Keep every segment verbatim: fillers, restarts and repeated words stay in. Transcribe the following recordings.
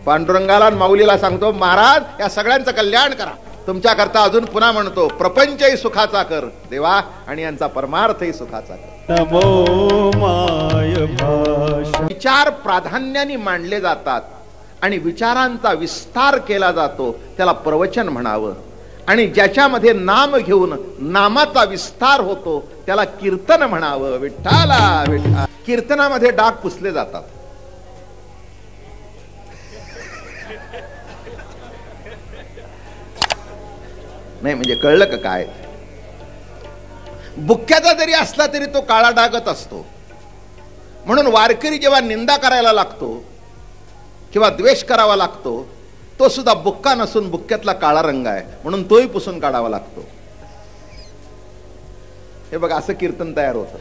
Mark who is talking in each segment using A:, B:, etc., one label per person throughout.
A: पांडुरंगाला आणि माऊलीला सांगतो, महाराज या सगळ्यांचं कल्याण करा. तुमच्या करता अजून पुन्हा म्हणतो, प्रपंचही सुखाचा कर देवा आणि यांचा परमार्थही सुखाचा कर.
B: नमो माय भाषा.
A: विचार प्राधान्याने मांडले जातात आणि विचारांचा विस्तार केला जातो, त्याला प्रवचन म्हणावं. आणि ज्याच्यामध्ये नाम घेऊन नामाचा विस्तार होतो त्याला कीर्तन म्हणावं. विठ्ठला विठ्ठल. कीर्तनामध्ये डाग पुसले जातात. नाही म्हणजे कळलं का काय? बुक्क्याचा जरी असला तरी तो काळा डागत असतो. म्हणून वारकरी जेव्हा निंदा करायला लागतो किंवा द्वेष करावा लागतो, तो सुद्धा बुक्का नसून बुक्क्यातला काळा रंग आहे, म्हणून तोही पुसून काढावा लागतो. हे बघा, असं कीर्तन तयार होतं.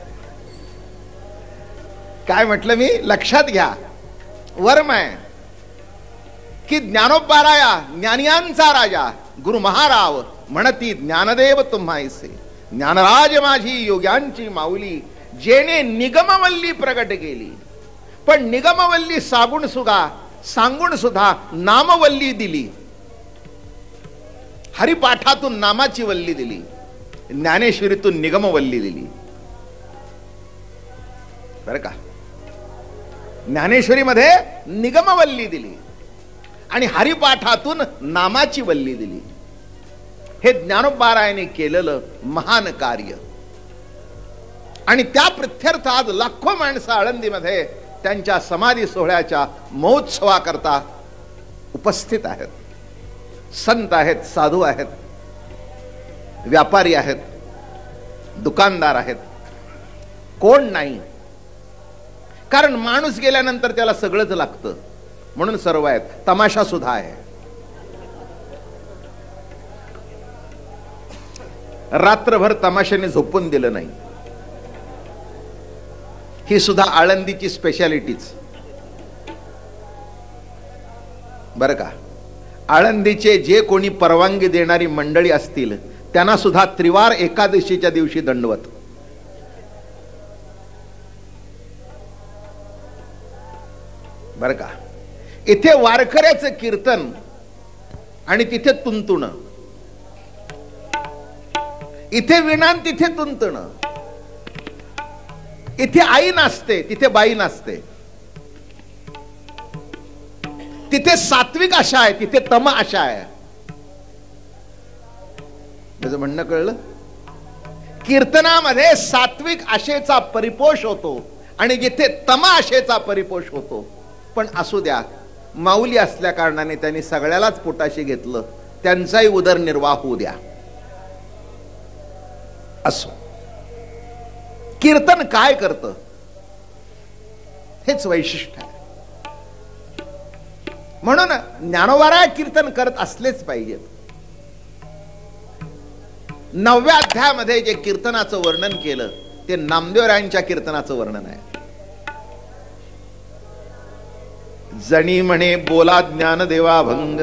A: काय म्हटलं मी? लक्षात घ्या. वर्म आहे की ज्ञानोबाराया ज्ञानियांचा राजा गुरु महाराव म्हणती ज्ञानदेव तुम्हाईसे. ज्ञानराज माझी योग्यांची माऊली, जेणे निगमवल्ली प्रगट केली. पण निगमवल्ली सागुण सुगा सांगून सुद्धा नामवल्ली दिली. हरिपाठातून नामाची वल्ली दिली, ज्ञानेश्वरीतून निगमवल्ली दिली. बरं का? ज्ञानेश्वरीमध्ये निगमवल्ली दिली आणि हरिपाठातून नामाची वल्ली दिली. हे ज्ञानोबारायाने केलेलं महान कार्य. आणि त्या प्रत्यर्थ आज लाखो माणसं आळंदीमध्ये त्यांच्या समाधी सोहळ्याच्या महोत्सवाकरता उपस्थित आहेत. संत आहेत, साधू आहेत, व्यापारी आहेत, दुकानदार आहेत, कोण नाही. कारण माणूस गेल्यानंतर त्याला सगळंच लागतं, म्हणून सर्व आहेत. तमाशा सुद्धा आहे. रात्रभर तमाशाने झोपून दिलं नाही. ही सुद्धा आळंदीची स्पेशालिटीच. बरं का? आळंदीचे जे कोणी परवानगी देणारी मंडळी असतील त्यांना सुद्धा त्रिवार एकादशीच्या दिवशी दंडवत. बरं का? इथे वारकऱ्याचं कीर्तन आणि तिथे तुंतुण, इथे विणान तिथे तुंतण. इथे आई नसते तिथे बाई नसते. तिथे सात्विक आशा आहे तिथे तम आशा आहे. माझं म्हणणं कळलं? कीर्तनामध्ये सात्विक आशेचा परिपोष होतो आणि जिथे तम आशेचा परिपोष होतो. पण असू द्या, माऊली असल्या कारणाने त्यांनी सगळ्यालाच पोटाशी घेतलं, त्यांचाही उदरनिर्वाह होऊ द्या. असो. कीर्तन काय करतं हेच वैशिष्ट्य आहे. म्हणून ज्ञानोबाराय कीर्तन करत असलेच पाहिजेत. नवव्या अध्यायामध्ये जे कीर्तनाचं वर्णन केलं ते नामदेवरायांच्या कीर्तनाचं वर्णन आहे. जणी म्हणे बोला ज्ञानदेवा भंग,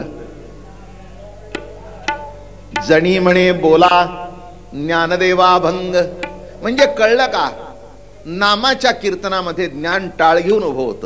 A: जणी म्हणे बोला ज्ञानदेवा भंग. म्हणजे कळलं का? नामाच्या कीर्तनामध्ये ज्ञान टाळ घेऊन उभं होतं.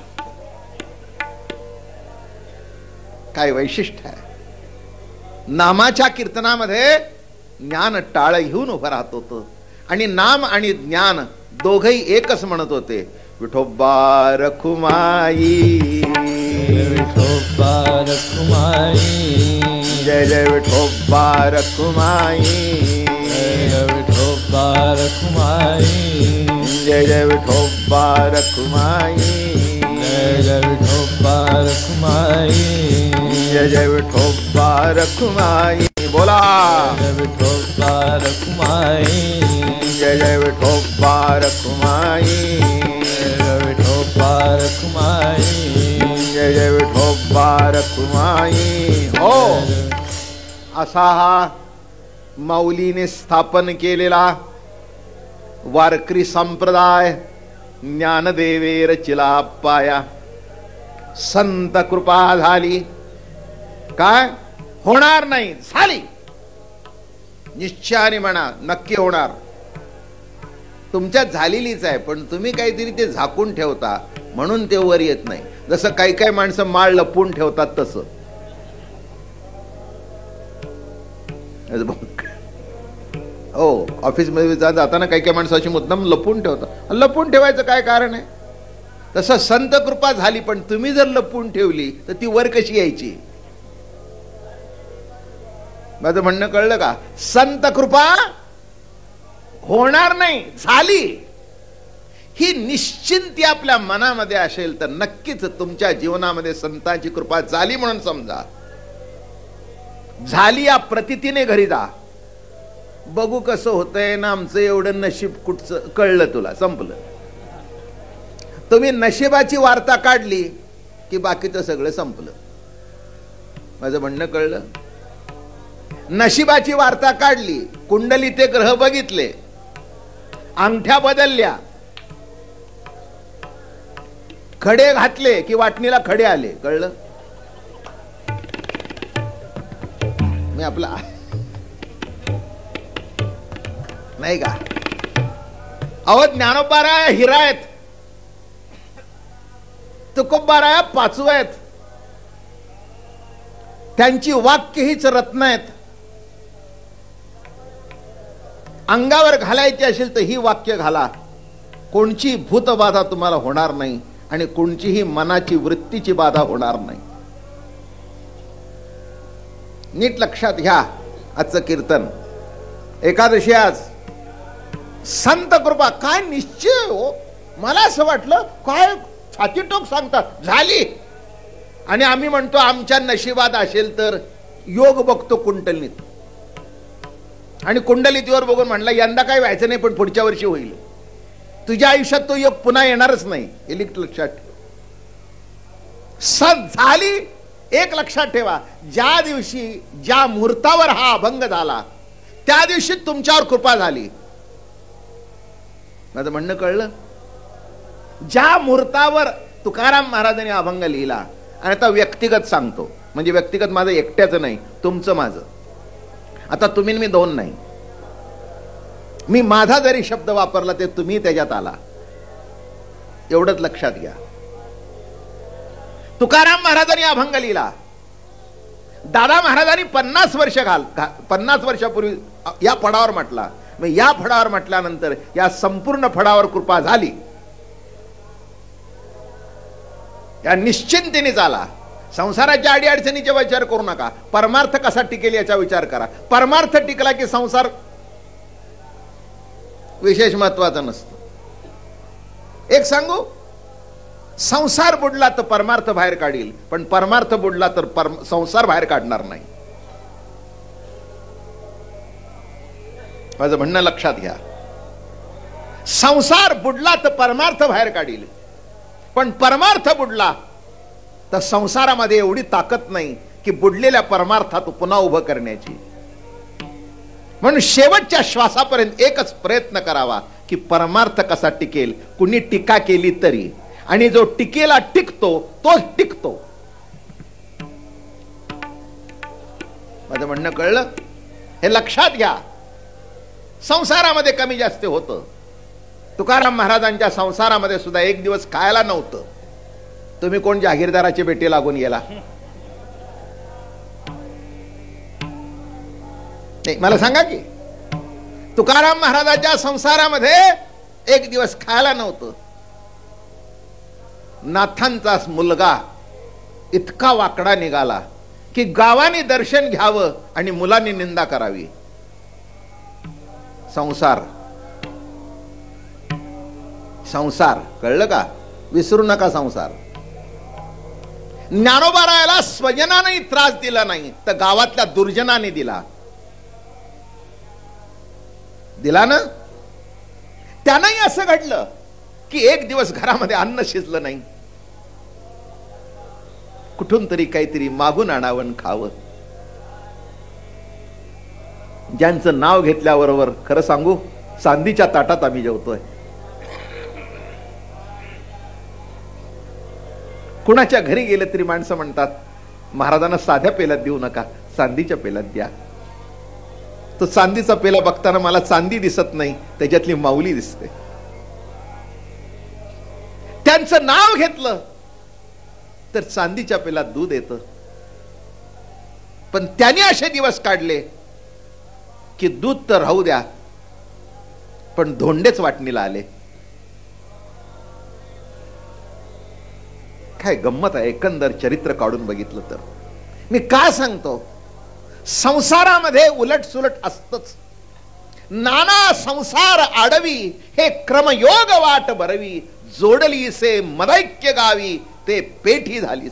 A: काय वैशिष्ट्य आहे? नामाच्या कीर्तनामध्ये ज्ञान टाळ घेऊन उभं राहत होतं आणि नाम आणि ज्ञान दोघही एकच म्हणत होते. विठोबा रखुमाई,
B: विठोबा रखुमाई,
A: जय जय विठोबा रखुमाई,
B: जय विठोबा रखुमाई,
A: जय जय विठोबा रखुमाई,
B: जय जय विठोबा रखुमाई,
A: जय जय विठोबा रखुमाई. बोला
B: जय विठोबा रखुमाई,
A: जय जय विठोबा रखुमाई,
B: जय विठोबा रखुमाई,
A: जय जय विठोबा रखुमाई. हो, असा हा माऊलीने स्थापन केलेला वारकरी संप्रदाय ज्ञानदेवे रचिला पाया. संत कृपा झाली काय? होणार नाही, झाली. निश्चयाने म्हणा, नक्की होणार. तुमच्यात झालेलीच आहे, पण तुम्ही काहीतरी ते झाकून ठेवता म्हणून ते वर येत नाही. जसं काही काही माणसं माळ लपवून ठेवतात तसं. हो, ऑफिसमध्ये जाताना काही काही माणसं अशी मुद्दाम लपवून ठेवतात. लपवून ठेवायचं काय कारण आहे? तसं संत कृपा झाली, पण तुम्ही जर लपवून ठेवली तर ती वर कशी यायची? माझं म्हणणं कळलं का? संत कृपा होणार नाही, झाली ही निश्चिंती आपल्या मनामध्ये असेल तर नक्कीच तुमच्या जीवनामध्ये संतांची कृपा झाली म्हणून समजा. झाली या प्रतितीने घरी जा. बघू कसं होतंय ना, आमचं एवढं नशीब कुठचं कळलं तुला, संपलं. तुम्ही नशिबाची वार्ता काढली की बाकीचं सगळं संपलं. माझं म्हणणं कळलं? नशिबाची वार्ता काढली, कुंडली ते ग्रह बघितले, अंगठ्या बदलल्या, खडे घातले की वाटणीला खडे आले, कळलं? मी आपला नाही का? अहो, ज्ञानोबाराया हिरा आहेत, तुकोबाराया पाचू आहेत, त्यांची वाक्य हीच रत्न आहेत. अंगावर घालायची असेल तर ही वाक्य घाला. कोणची भूतबाधा तुम्हाला होणार नाही आणि कोणचीही मनाची वृत्तीची बाधा होणार नाही. नीट लक्षात घ्या. आजचं कीर्तन एकादशी आज. संत कृपा काय निश्चय हो. मला असं वाटलं काय छातीटोक सांगतात झाली, आणि आम्ही म्हणतो आमच्या नशिबात असेल तर योग बघतो कुंडलीत, आणि कुंडलीतीवर बघून म्हणला यंदा काय व्हायचं नाही पण पुढच्या वर्षी होईल. तुझ्या आयुष्यात तो योग पुन्हा येणारच नाही, हे लक्षात ठेव. सत झाली. एक लक्षात ठेवा, ज्या दिवशी ज्या मुहूर्तावर हा अभंग झाला त्या दिवशी तुमच्यावर कृपा झाली. माझं म्हणणं कळलं? ज्या मुहूर्तावर तुकाराम महाराजांनी अभंग लिहिला, आणि आता व्यक्तिगत सांगतो, म्हणजे व्यक्तिगत माझं एकट्याचं नाही, तुमचं माझं. आता तुम्ही मी दोन नाही, मी माझा जरी शब्द वापरला ते तुम्ही त्याच्यात आला, एवढंच लक्षात घ्या. तुकाराम महाराजांनी अभंग लिहिला. दादा महाराजांनी पन्नास वर्ष घाल पन्नास वर्षापूर्वी या फडावर म्हटला. मग या फडावर म्हटल्यानंतर या संपूर्ण फडावर कृपा झाली. या निश्चिंतेने चाला. संसाराच्या अडीअडचणीचा विचार करू नका. परमार्थ कसा टिकेल याचा विचार करा. परमार्थ टिकला की संसार विशेष महत्वाचा नसतो. एक सांगू, संसार बुडला तर परमार्थ बाहेर काढील, पण परमार्थ बुडला तर संसार बाहेर काढणार नाही. माझं म्हणणं लक्षात घ्या. संसार बुडला तर परमार्थ बाहेर काढील, पण परमार्थ बुडला तर संसारामध्ये एवढी ताकद नाही की बुडलेल्या परमार्थात पुन्हा उभं करण्याची. म्हणून शेवटच्या श्वासापर्यंत एकच प्रयत्न करावा की परमार्थ कसा टिकेल. कुणी टीका केली तरी, आणि जो टिकेला टिकतो तोच टिकतो. माझं म्हणणं कळलं? हे लक्षात घ्या. संसारामध्ये कमी जास्त होतं. तुकाराम महाराजांच्या संसारामध्ये सुद्धा एक दिवस खायला नव्हतं. तुम्ही कोण जागीरदाराची बेटी लागून गेला? नाही, मला सांगा की तुकाराम महाराजांच्या संसारामध्ये एक दिवस खायला नव्हतं. नाथांचा मुलगा इतका वाकडा निघाला की गावाने दर्शन घ्यावं आणि मुलांनी निंदा करावी. संसार संसार कळलं का? विसरू नका संसार. ज्ञानोबारायाला स्वजनाने त्रास दिला नाही तर गावातल्या दुर्जनाने दिला. दिला ना? त्यानंही असं घडलं की एक दिवस घरामध्ये अन्न शिजलं नाही. कुठून तरी काहीतरी मागून आणावं खावं. ज्यांचं नाव घेतल्याबरोबर खरं सांगू, चांदीच्या ताटात आम्ही जेवतोय. कुणाच्या घरी गेले तरी माणसं म्हणतात महाराजांना साध्या पेल्यात देऊ नका, चांदीच्या पेल्यात द्या. तो चांदीचा पेला बघताना मला चांदी दिसत नाही, त्याच्यातली माऊली दिसते. त्यांचं नाव घेतलं तर चांदीच्या पेलात दूध येतं. पण त्याने असे दिवस काढले की दूध तर राहू द्या, पण धोंडेच वाटणीला आले. काय गंमत आहे एकंदर चरित्र काढून बघितलं तर. मी का सांगतो, संसारामध्ये उलट सुलट असतच. नाना संसार आडवी हे क्रमयोग वाट बरवी, जोडली से मदैक्य गावी ते पेठी झाली.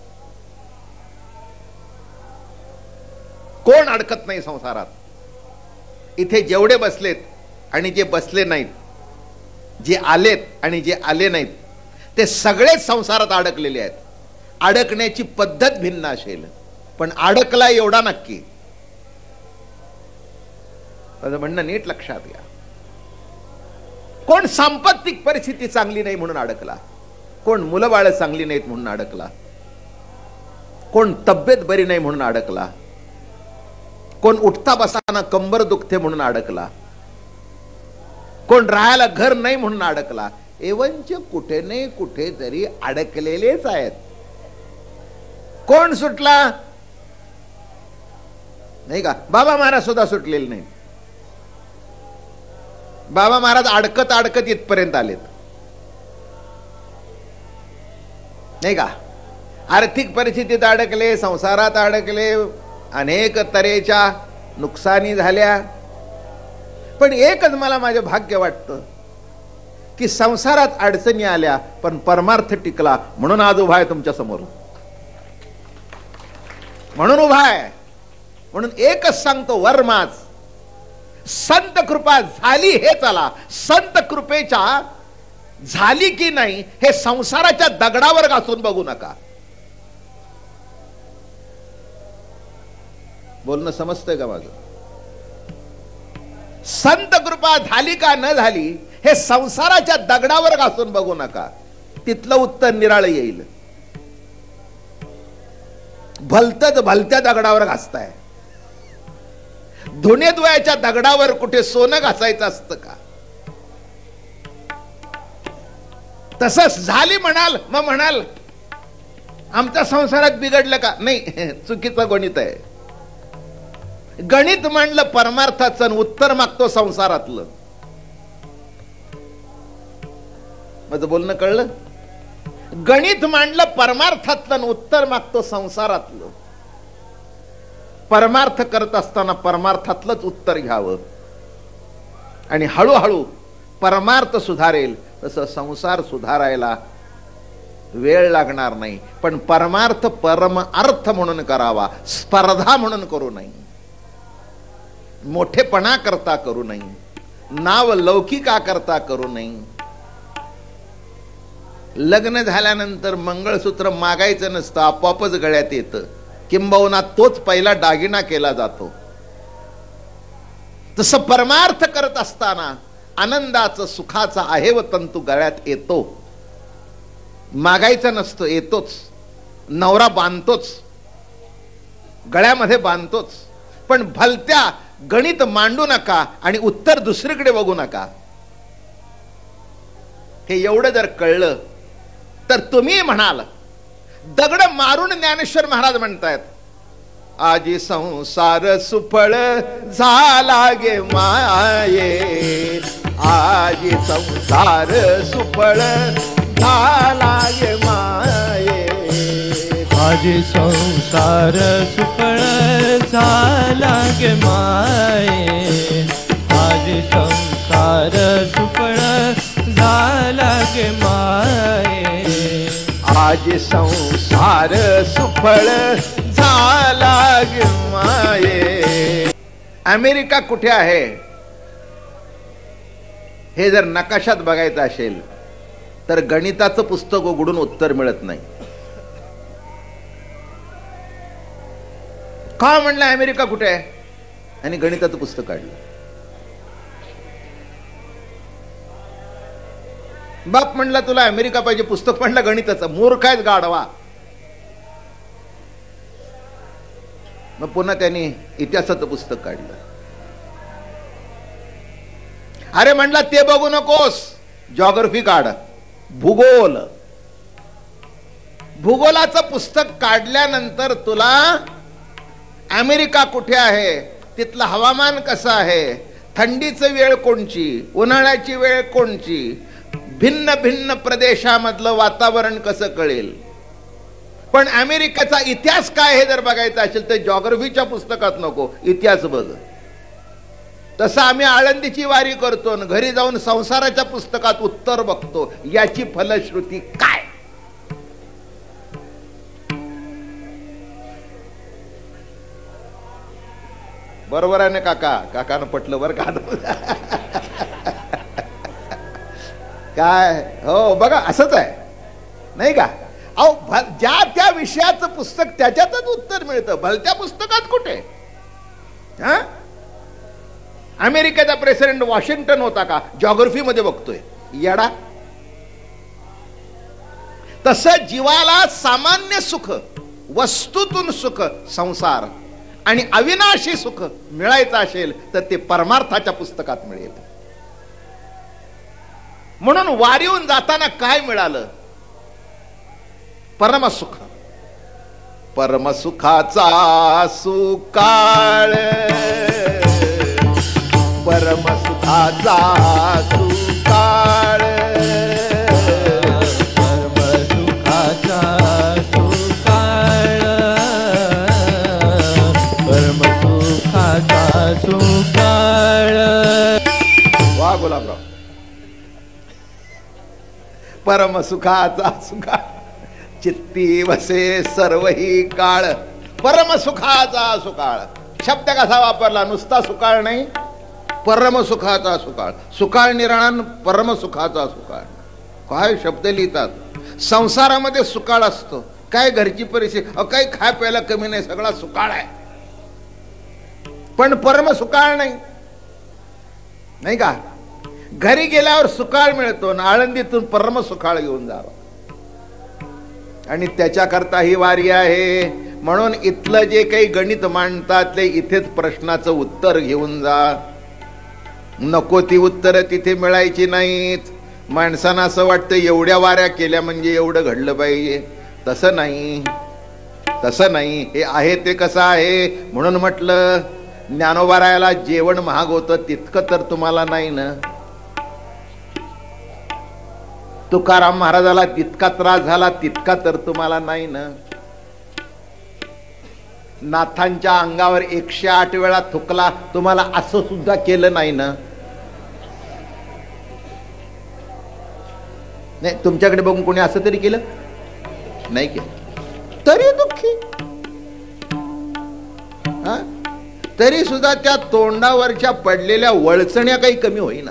A: कोण अडकत नाही संसारात. इथे जेवढे बसलेत आणि जे बसले नाहीत, जे आलेत आणि जे आले नाहीत, ते सगळेच संसारात अडकलेले आहेत. अडकण्याची पद्धत भिन्न असेल, पण अडकला एवढा नक्की. माझं म्हणणं नीट लक्षात घ्या. कोण सांपत्तिक परिस्थिती चांगली नाही म्हणून अडकला, कोण मुलं बाळ चांगली नाहीत म्हणून अडकला, कोण तब्येत बरी नाही म्हणून अडकला, कोण उठता बसाना कंबर दुखते म्हणून अडकला, कोण राहायला घर नाही म्हणून अडकला. एवंच कुठे नाही कुठे तरी अडकलेलेच आहेत. कोण सुटला नाही का? बाबा महाराज सुद्धा सुटलेले नाही. बाबा महाराज अडकत अडकत इथपर्यंत आलेत नाही का? आर्थिक परिस्थितीत अडकले, संसारात अडकले, अनेक तऱ्हेच्या नुकसानी झाल्या. पण एकच मला माझे भाग्य वाटतं की संसारात अडचणी आल्या पण परमार्थ टिकला, म्हणून आज उभा आहे तुमच्या समोर. म्हणून उभा आहे. म्हणून एकच सांगतो, वर्माच संत कृपा झाली हे चला. संत कृपेच्या झाली की नाही हे संसाराच्या दगडावर घासून बघू नका. बोलणं समजतंय का माझं? संत कृपा झाली का न झाली हे संसाराच्या दगडावर घासून बघू नका. तिथलं उत्तर निराळ येईल. भलतच भलत्या दगडावर घासताय. धुणेद्वयाच्या दगडावर कुठे सोनं घासायचं असतं का? तसंच झाली म्हणाल, मग म्हणाल आमच्या संसारात बिघडलं का? नाही, चुकीचं गणित आहे. गणित म्हणलं परमार्थाचं, उत्तर मागतो संसारातलं. माझं बोलणं कळलं? गणित मांडलं परमार्थातलं, उत्तर मागतो संसारातलं. परमार्थ करत असताना परमार्थातलंच उत्तर घ्यावं आणि हळूहळू परमार्थ सुधारेल. तसं संसार सुधारायला वेळ लागणार नाही, पण परमार्थ परम अर्थ म्हणून करावा, स्पर्धा म्हणून करू नये, मोठेपणा करता करू नये, नाव लौकिका करता करू नये. लग्न झाल्यानंतर मंगळसूत्र मागायचं नसतं, आपोआपच गळ्यात येतं. किंबहुना तोच पहिला दागिना केला जातो. तसं परमार्थ करत असताना आनंदाचं सुखाचा आहे व तंतू गळ्यात येतो. मागायचा नसतो, येतोच. नवरा बांधतोच, गळ्यामध्ये बांधतोच. पण भलत्या गणित मांडू नका आणि उत्तर दुसरीकडे बघू नका. हे एवढं जर कळलं तर तुम्ही म्हणाल, दगड मारून ज्ञानेश्वर महाराज म्हणतायत, आजी संसार सुफळ झाला गे माये, आजी संसार सुफळ झाला गे माये,
B: आजी संसार सुफळ झाला गे माये, आजी संसार सुफळ झाला गे माये,
A: आज संसार सुफळ झाला गे माये. अमेरिका कुठे आहे हे जर नकाशात बघायचं असेल तर गणिताचं पुस्तक उघडून उत्तर मिळत नाही. का म्हणलं अमेरिका कुठे आहे आणि गणिताचं पुस्तक काढलं. बाप म्हणला तुला अमेरिका पाहिजे, पुस्तक म्हणलं गणिताचं. मूर्ख आहेच गाढवा. मग पुन्हा त्यांनी इतिहासाचं पुस्तक काढलं. अरे म्हणला ते बघू नकोस, जॉग्राफी काढ, भूगोल. भूगोलाचं पुस्तक काढल्यानंतर तुला अमेरिका कुठे आहे, तिथलं हवामान कसं आहे, थंडीची वेळ कोणची, उन्हाळ्याची वेळ कोणची, भिन्न भिन्न प्रदेशामधलं वातावरण कसं कळेल. पण अमेरिकेचा इतिहास काय हे जर बघायचं असेल तर जॉग्रफीच्या पुस्तकात नको, इतिहास बघ. तसं आम्ही आळंदीची वारी करतो आणि घरी जाऊन संसाराच्या पुस्तकात उत्तर बघतो, याची फलश्रुती काय. बरोबर आहे ना काका? काकानं पटलं बरं का? काय हो बघा, असंच आहे नाही का? अहो, ज्या त्या विषयाचं पुस्तक त्याच्यातच उत्तर मिळतं, भलत्या पुस्तकात कुठे. हा, अमेरिकेचा प्रेसिडेंट वॉशिंग्टन होता का? जॉग्रफी मध्ये बघतोय येडा. तसं जीवाला सामान्य सुख, वस्तूतून सुख, संसार आणि अविनाशी सुख मिळायचं असेल तर ते परमार्थाच्या पुस्तकात मिळेल. म्हणून वारीहून जाताना काय मिळालं? परमसुख. परमसुखाचा सुकाळ, परमसुखाचा सुकाळ,
B: परमसुखाचा सुकाळ, परमसुखाचा सुकाळ.
A: वा गुलाबराव. परमसुखाचा सुकाळ चित्ती वसे सर्वही काळ. परमसुखाचा सुकाळ शब्द कसा वापरला? नुसता सुकाळ नाही, परमसुखाचा सुकाळ. सुकाळ निराळा, परमसुखाचा सुकाळ. काय शब्द लिहितात. संसारामध्ये सुकाळ असतो, काय घरची परिस्थिती, काही खाय प्यायला कमी नाही, सगळा सुकाळ आहे. पण परमसुकाळ नाही, नाही का? घरी गेल्यावर सुकाळ मिळतो ना, आळंदीतून परमसुकाळ घेऊन जावं. आणि त्याच्याकरता ही वारी आहे. म्हणून इथलं जे काही गणित मांडतात ते इथेच प्रश्नाचं उत्तर घेऊन जा. नको ती उत्तर तिथे मिळायची नाहीत. माणसांना असं वाटतं एवढ्या वाऱ्या केल्या म्हणजे एवढं घडलं पाहिजे. तसं नाही, तसं नाही. हे आहे ते कसं आहे. म्हणून म्हटलं ज्ञानोबारायाला जेवण महाग होतं तितकं तर तुम्हाला नाही ना. तुकाराम महाराजाला तितका त्रास झाला तितका तर तुम्हाला नाही ना. नाथांच्या अंगावर एकशे आठ वेळा थुकला, तुम्हाला असं सुद्धा केलं नाही ना. नाही, तुमच्याकडे बघून कोणी असं तरी केलं नाही केलं तरी दुःखी. हा, तरी सुद्धा त्या तोंडावरच्या पडलेल्या वळचण्या काही कमी होईना.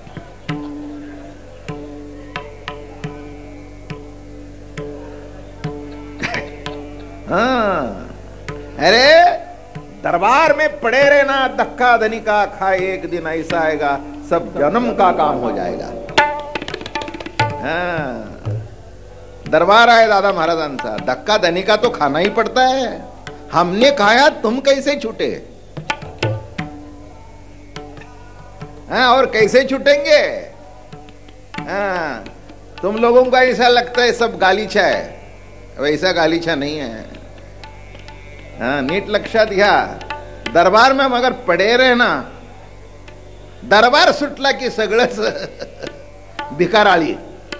A: हाँ, अरे दरबार में पड़े रहना, धक्का धनी का खाए, एक दिन ऐसा आएगा सब जन्म का काम हो जाएगा. हाँ, दरबार है दादा महाराजांचा. धक्का धनी का तो खाना ही पड़ता है. हमने खाया, तुम कैसे छूटे? हाँ, और कैसे छूटेंगे? हाँ, तुम लोगों को ऐसा लगता है सब गालीचा है, वैसा गालीचा नहीं है. हाँ, नीट लक्षात घ्या. दरबार में मगर पडे रहना. दरबार सुटला की सगळंच भिकाराळी.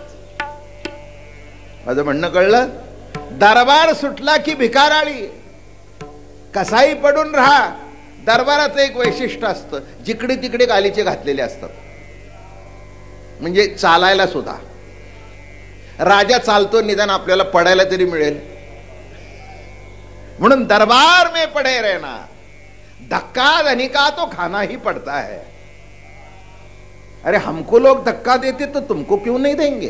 A: माझं म्हणणं कळलं? दरबार सुटला की भिकाराळी. कसाही पडून राहा. दरबाराचं एक वैशिष्ट्य असतं, जिकडे तिकडे गालीचे घातलेले असतात, म्हणजे चालायला सुद्धा. राजा चालतो, निदान आपल्याला पडायला तरी मिळेल. म्हणून दरबार में पड़े रहना, धक्का धनी का तो खाना ही पड़ता है. अरे हमको लोग धक्का देते तो तुमको क्यों नहीं देंगे?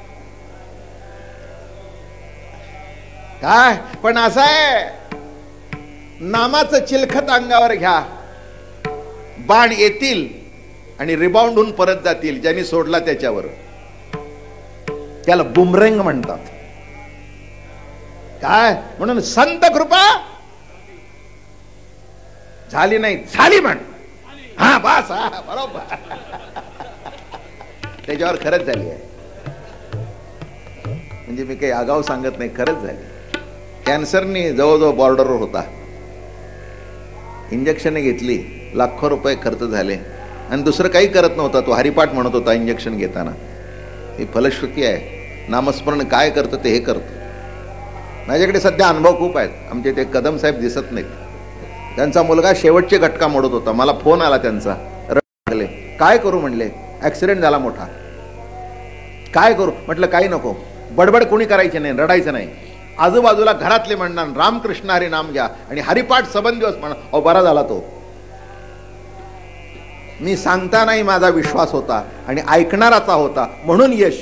A: काय पण असं आहे, नामाचं चिलखत अंगावर घ्या, बाण येतील आणि रिबाउंड होऊन परत जातील. ज्यांनी सोडला त्याच्यावर, त्याला बुमरेंग म्हणतात. काय म्हणून संत कृपा झाली नाही, झाली म्हण. हा बस, हा बरोबर, त्याच्यावर खरंच झाली आहे. म्हणजे म्हणजे मी काही आगाऊ सांगत नाही, खरंच झाली. कॅन्सरनी जवळजवळ बॉर्डरवर होता. इंजेक्शने घेतली, लाखो रुपये खर्च झाले आणि दुसरं काही करत नव्हता. तो हरिपाठ म्हणत होता इंजेक्शन घेताना. ही फलश्रुती आहे. नामस्मरण काय करतं ते हे करतं. माझ्याकडे सध्या अनुभव खूप आहेत. आमचे ते कदम साहेब दिसत नाहीत. त्यांचा मुलगा शेवटचे घटका मोडत होता. मला फोन आला त्यांचा. रडले. काय करू म्हणले, ऍक्सिडेंट झाला मोठा. काय करू म्हटलं, काही नको, बडबड कोणी करायची नाही, रडायचं नाही. आजूबाजूला घरातले म्हणणार रामकृष्ण हरी नाम घ्या आणि हरिपाठ सबंध दिवस म्हणा. अहो बरा झाला तो. मी सांगतानाही माझा विश्वास होता आणि ऐकणाराचा होता म्हणून यश.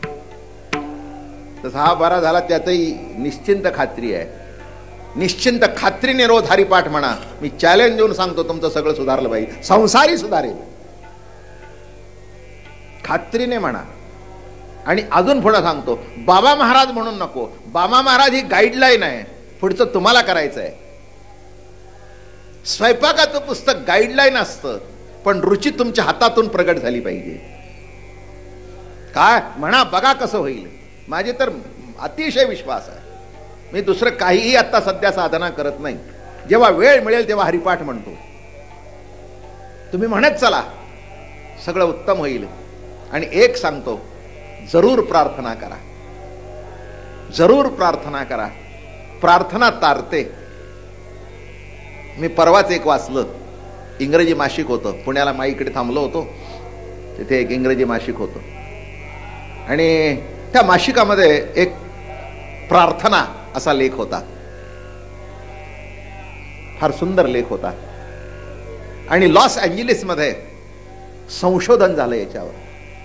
A: तसा हा बरा झाला त्यातही निश्चिंत खात्री आहे. निश्चिंत खात्रीने रोज हरिपाठ म्हणा. मी चॅलेंज देऊन सांगतो तुमचं सगळं सुधारलं पाहिजे, संसारी सुधारेल. खात्रीने म्हणा. आणि अजून पुढे सांगतो, बाबा महाराज म्हणून नको. बाबा महाराज ही गाईडलाईन आहे, पुढचं तुम्हाला करायचं आहे. स्वयंपाकाचं पुस्तक गाईडलाईन असतं, पण रुची तुमच्या हातातून प्रगट झाली पाहिजे. काय म्हणा, बघा कसं होईल. माझे तर अतिशय विश्वास आहे. मी दुसरं काहीही आता सध्या साधना करत नाही. जेव्हा वेळ मिळेल तेव्हा हरिपाठ म्हणतो. तुम्ही म्हणत चला, सगळं उत्तम होईल. आणि एक सांगतो, जरूर प्रार्थना करा. जरूर प्रार्थना करा. प्रार्थना तारते. मी परवाच एक वाचलं, इंग्रजी मासिक होतं. पुण्याला माईकडे थांबलो होतो, तिथे एक इंग्रजी मासिक होतं आणि त्या मासिकामध्ये एक प्रार्थना असा लेख होता. फार सुंदर लेख होता. आणि लॉस एंजेलिस मध्ये संशोधन झालं याच्यावर.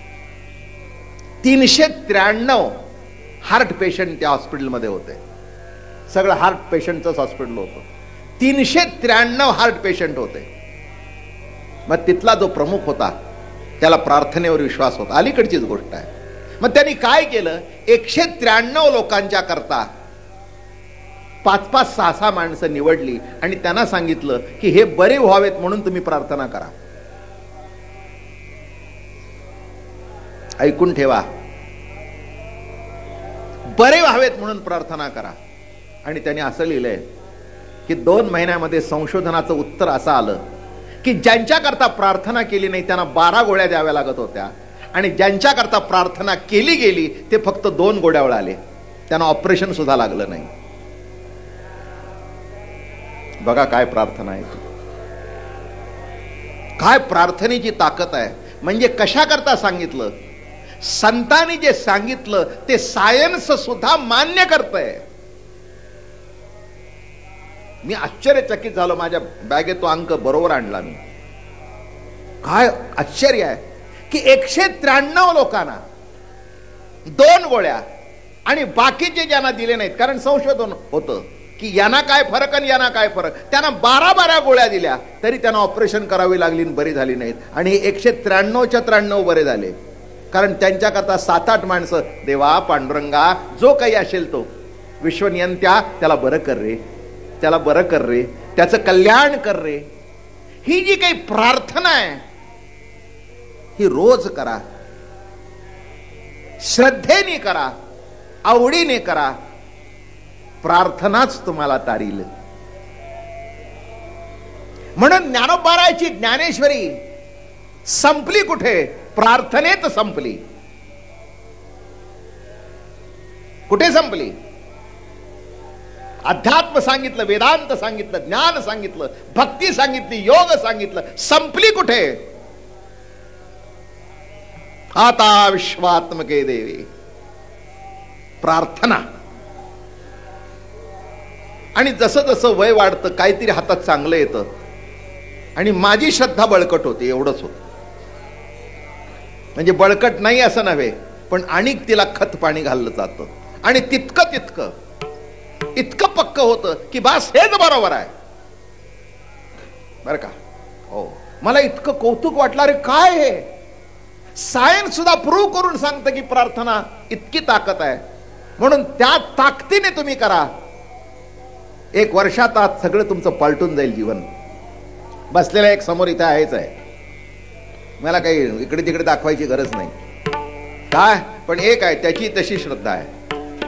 A: तीनशे त्र्याण्णव हार्ट पेशंट त्या हॉस्पिटलमध्ये होते. सगळं हार्ट पेशंटचंच हॉस्पिटल होतं. तीनशे त्र्याण्णव हार्ट पेशंट होते. मग तिथला जो प्रमुख होता त्याला प्रार्थनेवर विश्वास होता. अलीकडचीच गोष्ट आहे. मग त्यांनी काय केलं, एकशे त्र्याण्णव लोकांच्या करता पाच पाच सहा सहा माणसं निवडली आणि त्यांना सांगितलं की हे बरे व्हावेत म्हणून तुम्ही प्रार्थना करा. ऐकून ठेवा, बरे व्हावेत म्हणून प्रार्थना करा. आणि त्यांनी असं लिहिलंय की दोन महिन्यामध्ये संशोधनाचं उत्तर असं आलं की ज्यांच्याकरता प्रार्थना केली नाही त्यांना बारा गोळ्या द्याव्या लागत होत्या आणि ज्यांच्याकरता प्रार्थना केली गेली ते फक्त दोन गोळ्यावर आले. त्यांना ऑपरेशन सुद्धा लागलं नाही. बघा काय प्रार्थना आहे, काय प्रार्थनेची ताकद आहे. म्हणजे कशाकरता सांगितलं, संतांनी जे सांगितलं ते सायन्स सुद्धा मान्य करतंय. मी आश्चर्यचकित झालो. माझ्या बॅगेत तो अंक बरोबर आणला मी. काय आश्चर्य आहे की एकशे त्र्याण्णव लोकांना दोन गोळ्या आणि बाकीचे ज्यांना दिले नाहीत, कारण संशोधन होतं की यांना काय फरक आणि यांना काय फरक, त्यांना बारा बारा गोळ्या दिल्या तरी त्यांना ऑपरेशन करावी लागली आणि बरी झाली नाहीत. आणि एकशे त्र्याण्णवच्या त्र्याण्णव बरे झाले. कारण त्यांच्याकरता सात आठ माणसं, देवा पांडुरंगा जो काही असेल तो विश्वनियंत्या, त्याला बरं कर रे, त्याला बरं कर रे, त्याचं कल्याण कर रे. ही जी काही प्रार्थना आहे ही रोज करा, श्रद्धेने करा, आवडीने करा. प्रार्थनाच तुम्हाला तारील. म्हणून ज्ञानोबारायची ज्ञानेश्वरी संपली कुठे, प्रार्थनेत संपली. कुठे संपली? अध्यात्म सांगितलं, वेदांत सांगितलं, ज्ञान सांगितलं, भक्ती सांगितली, योग सांगितलं. संपली कुठे? आता विश्वात्मके देवी, प्रार्थना. आणि जसं जसं वय वाढतं काहीतरी हातात चांगलं येतं आणि माझी श्रद्धा बळकट होते, एवढंच होतं. म्हणजे बळकट नाही असं नव्हे, पण आणिक तिला खत पाणी घाललं जातं आणि तितकं तितकं इतकं पक्क होतं की बास हेच बरोबर आहे. बरं का? हो, मला इतकं कौतुक वाटलं. अरे काय हे, सायन्स सुद्धा प्रूव्ह करून सांगतं की प्रार्थना इतकी ताकद आहे. म्हणून त्या ताकदीने तुम्ही करा. एक वर्षात आत सगळं तुमचं पालटून जाईल जीवन. बसलेला एक समोर इथे आहेच आहे, मला काही इकडे तिकडे दाखवायची गरज नाही. काय पण एक आहे, त्याची तशी श्रद्धा आहे.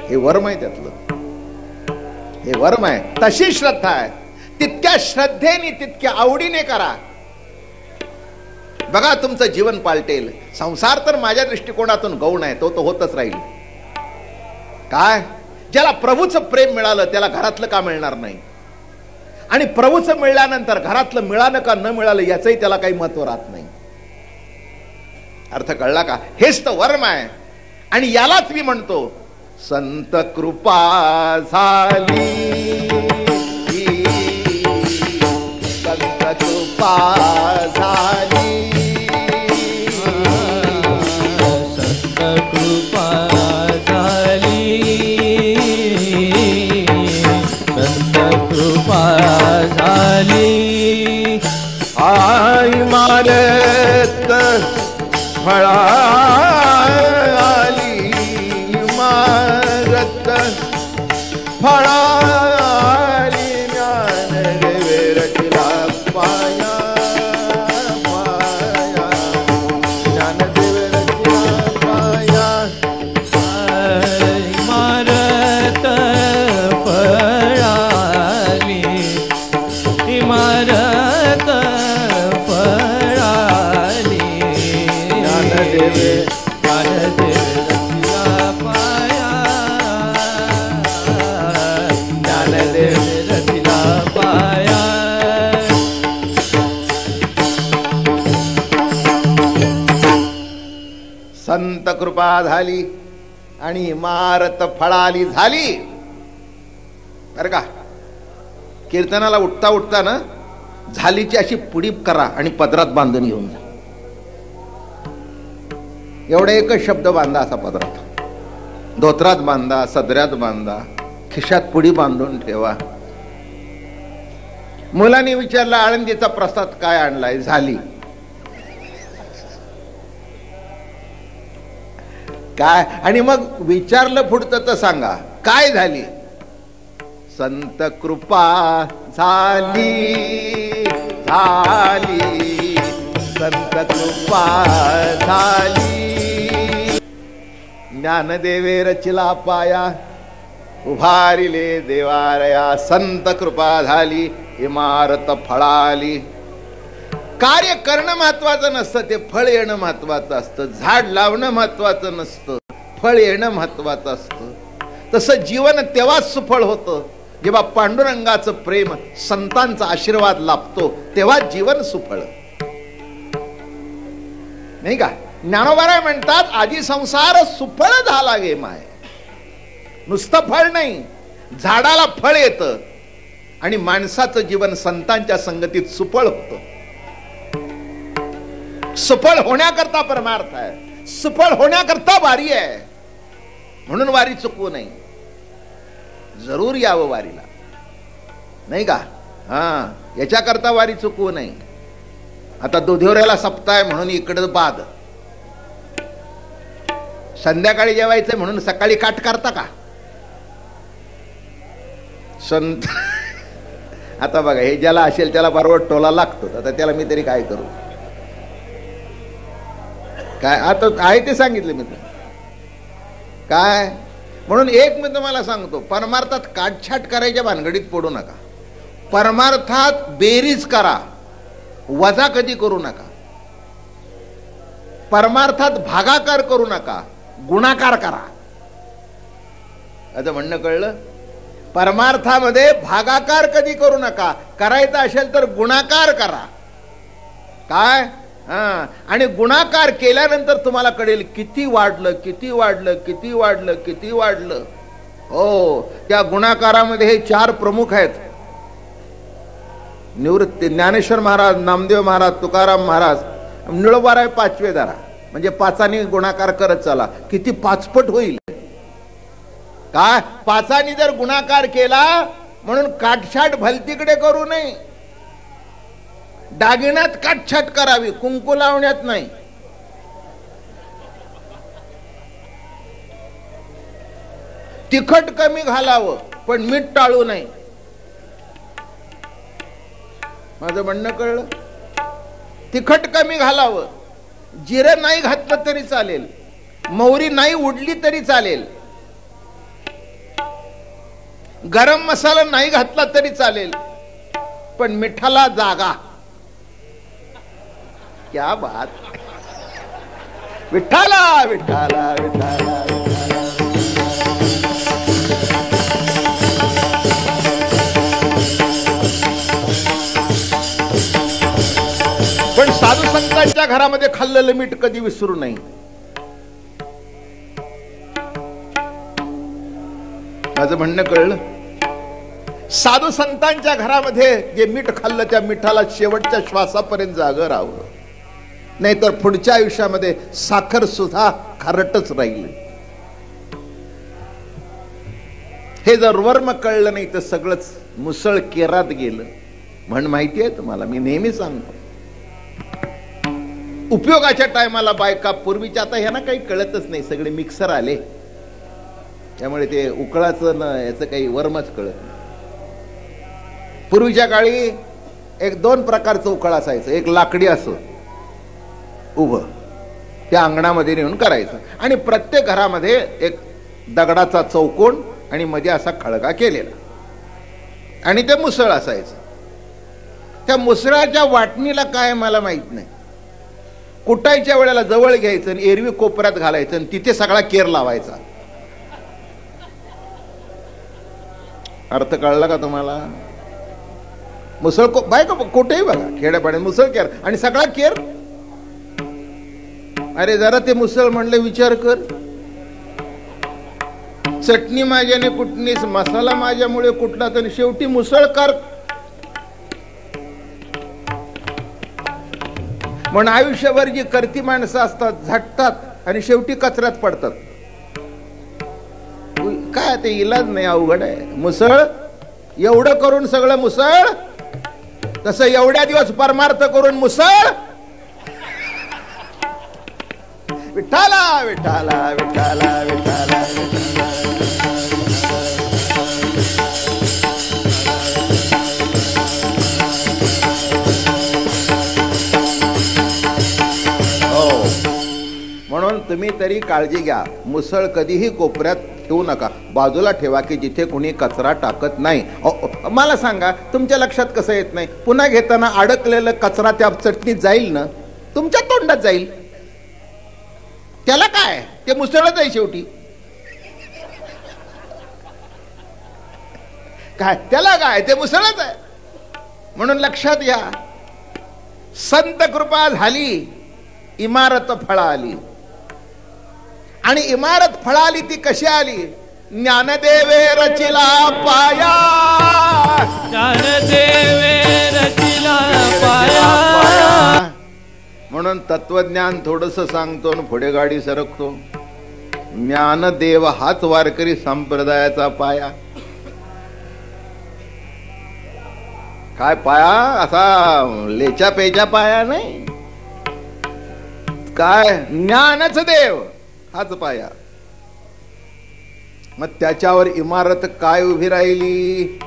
A: हे वर्म आहे त्यातलं, हे वर्म आहे. तशी श्रद्धा आहे, तितक्या श्रद्धेने तितक्या आवडीने करा. बघा तुमचं जीवन पालटेल. संसार तर माझ्या दृष्टिकोनातून गौण आहे, तो तो होतच राहील. काय ज्याला प्रभूचं प्रेम मिळालं त्याला घरातलं का मिळणार नाही, आणि प्रभूचं मिळाल्यानंतर घरातलं मिळालं का न मिळालं याचंही त्याला काही महत्व राहत नाही. अर्थ कळला का? हेच तर वर्म आहे. आणि यालाच मी म्हणतो संत कृपा झाली, संत कृपा झाली,
B: संत कृपा झाली, संत कृपा झाली.
A: आई मारत फळाली, मारत फळाली, ज्ञानदेवे रचिला पाया, पाया ज्ञानदेवे रचिला पाया.
B: इमारत फळाली, इमारत फळाली,
A: ज्ञानदेवे
B: ज्ञानदेवे रचिला पाया, ज्ञानदेवे रचिला पाया.
A: संत कृपा झाली आणि इमारत फळाली झाली. बरं का? कीर्तनाला उठता उठता ना झालीची अशी पुडी करा आणि पदरात बांधून घेऊन जा. एवढा एकच शब्द बांधा असा पदरात, धोत्रात बांधा, सदऱ्यात बांधा, खिशात पुडी बांधून ठेवा. मुलांनी विचारला आळंदीचा प्रसाद काय आणलाय? झाली. काय? आणि मग विचारलं पुढचं तर सांगा काय झाली? संत कृपा झाली, झाली, संत कृपा झाली, ज्ञानदेवे रचिला पाया, उभारिले देवारया. संत कृपा झाली, इमारत फळाली. कार्य करणं महत्वाचं नसतं, ते फळ येणं महत्वाचं असतं. झाड लावणं महत्वाचं नसतं, फळ येणं महत्वाचं असतं. तसं जीवन तेव्हाच सुफळ होतं जेव्हा पांडुरंगाचं प्रेम, संतांचा आशीर्वाद लाभतो, तेव्हा जीवन सुफळ, नाही का? ज्ञानोबा म्हणतात आधी संसार सुफळ झाला गे माय. नुसतं फळ नाही, झाडाला फळ येतं आणि माणसाचं जीवन संतांच्या संगतीत सुफळ होतं. सफळ होण्याकरता परमार्थ आहे, सफळ होण्याकरता वारी आहे. म्हणून वारी चुकवू नाही, जरूर यावं वारीला, नाही का? हा, याच्याकरता वारी चुकवू नाही. आता दुधिवऱ्याला सप्ताह आहे म्हणून इकडं बाद, संध्याकाळी जेवायचं म्हणून सकाळी काट करता का संत? आता बघा, हे ज्याला असेल त्याला बरोबर टोला लागतो. आता त्याला मी तरी काय करू? काय आता आहे ते सांगितले मी काय. म्हणून एक मी तुम्हाला सांगतो, परमार्थात काटछाट करायच्या भानगडीत पडू नका. परमार्थात बेरीज करा, वजा कधी करू नका. परमार्थात भागाकार करू नका, गुणाकार करा. आता म्हणणं कळलं? परमार्थामध्ये भागाकार कधी करू नका, करायचा असेल तर गुणाकार करा. काय? हा, आणि गुणाकार केल्यानंतर तुम्हाला कळेल किती वाढलं, किती वाढलं, किती वाढलं, किती वाढलं. हो, त्या गुणाकारामध्ये हे चार प्रमुख आहेत. निवृत्ती ज्ञानेश्वर महाराज, नामदेव महाराज, तुकाराम महाराज, निळोबाराय पाचवे दारा, म्हणजे पाचानी गुणाकार करत चला, किती पाचपट होईल. काय? पाचानी जर गुणाकार केला म्हणून काटछाट भलतीकडे करू नये. दागिन्यात काटछाट करावी, कुंकू लावण्यात नाही. तिखट कमी घालावं पण मीठ टाळू नये. माझं म्हणणं कळलं? तिखट कमी घालावं, जिरं नाही घातलं तरी चालेल, मोहरी नाही उडली तरी चालेल, गरम मसाला नाही घातला तरी चालेल, पण मिठाला जागा. क्या बात. विठ्ठला विठ्ठला विठ्ठला. पण साधू संतांच्या घरामध्ये खाल्लेलं मीठ कधी विसरू नये. माझं म्हणणं कळलं. साधू संतांच्या घरामध्ये जे मीठ खाल्लं त्या मिठाला शेवटच्या श्वासापर्यंत जागं राहावं, नाहीतर पुढच्या आयुष्यामध्ये साखर सुद्धा खारटच राहील. हे जर वर्म कळलं नाही तर सगळंच मुसळ केरात गेलं. म्हण माहिती आहे तुम्हाला, मी नेहमी सांगतो. उपयोगाच्या टायमाला बायका पूर्वीच्या, आता ह्यांना काही कळतच नाही, सगळे मिक्सर आले त्यामुळे ते उकळाचं न याचं काही वर्मच कळत नाही. पूर्वीच्या काळी एक दोन प्रकारचं उकळ असायचं. एक लाकडी असं उभं त्या अंगणामध्ये नेऊन करायचं, आणि प्रत्येक घरामध्ये एक दगडाचा चौकोन आणि मध्ये असा खळगा केलेला, आणि ते मुसळ असायचं. त्या मुसळाच्या वाटणीला काय मला माहित नाही, कुटायच्या वेळेला जवळ घ्यायचं आणि एरवी कोपऱ्यात घालायचं आणि तिथे सगळा केर लावायचा. अर्थ कळला का तुम्हाला? मुसळ को बायका कुठेही बघा खेड्यापाड्यात मुसळ केर आणि सगळा केर. अरे जरा ते मुसळ म्हणले विचार कर. चटणी माझ्याने कुठनीस, मसाला माझ्यामुळे कुठला, तर शेवटी मुसळ कर. म्हणून आयुष्यभर जी करती माणसं असतात झटतात आणि शेवटी कचऱ्यात पडतात. काय ते इलाज नाही, अवघड आहे. मुसळ एवढं करून सगळं मुसळ, तसं एवढ्या दिवस परमार्थ करून मुसळ. विठ्ठला विठ्ठला विठ्ठला विठ्ठला. म्हणून तुम्ही तरी काळजी घ्या, मुसळ कधीही कोपऱ्यात ठेवू नका, बाजूला ठेवा की जिथे कुणी कचरा टाकत नाही. मला सांगा, तुमच्या लक्षात कसं येत नाही? पुन्हा घेताना अडकलेलं कचरा त्या चटणीत जाईल ना, तुमच्या तोंडात जाईल. त्याला काय, ते मुसळच आहे शेवटी. काय त्याला काय, ते मुसळच आहे. म्हणून लक्षात घ्या, संत कृपा झाली, इमारत फळा आली. आणि इमारत फळाली ती कशी आली? ज्ञानदेवे रचिला पाया.
B: ज्ञानदेवे रचिला पाया.
A: म्हणून तत्वज्ञान थोडस सांगतो आणि पुढे गाडी सरकतो. ज्ञानदेव हाच वारकरी संप्रदायाचा पाया. काय पाया? असा लेच्या पेच्या पाया नाही, काय ज्ञानच देव हाच पाया. मग त्याच्यावर इमारत काय उभी राहिली?